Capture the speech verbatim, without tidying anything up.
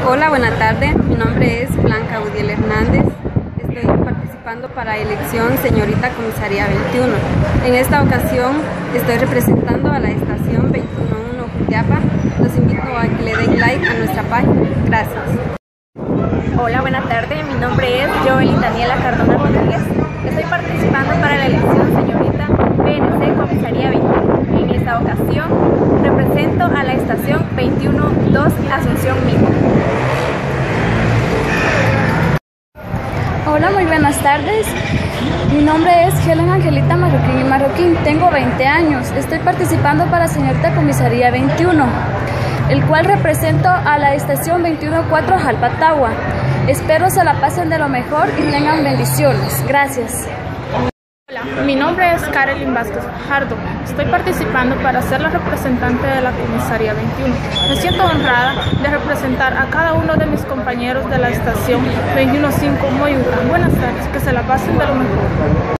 Hola, buenas tardes. Mi nombre es Blanca Udiel Hernández. Estoy participando para elección señorita comisaría veintiuno. En esta ocasión estoy representando a la estación veintiuno uno Jutiapa. Los invito a que le den like a nuestra página. Gracias. Hola, buenas tardes. Mi nombre es Joelyn Daniela Cardona Rodríguez. Estoy participando para la elección señorita P N C comisaría veintiuno. En esta ocasión represento a la estación veintiuno dos Asunción Mico. Hola, muy buenas tardes. Mi nombre es Helen Angelita Marroquín y Marroquín. Tengo veinte años. Estoy participando para señorita comisaría veintiuno, el cual represento a la estación veintiuno cuatro Jalpatagua. Espero se la pasen de lo mejor y tengan bendiciones. Gracias. Hola, mi nombre es Carolyn Vázquez Fajardo. Estoy participando para ser la representante de la comisaría veintiuno. Me siento honrada de representar a cada uno de mis compañeros de la estación veintiuno cinco Moyuca. Buenas tardes, que se la pasen de lo mejor.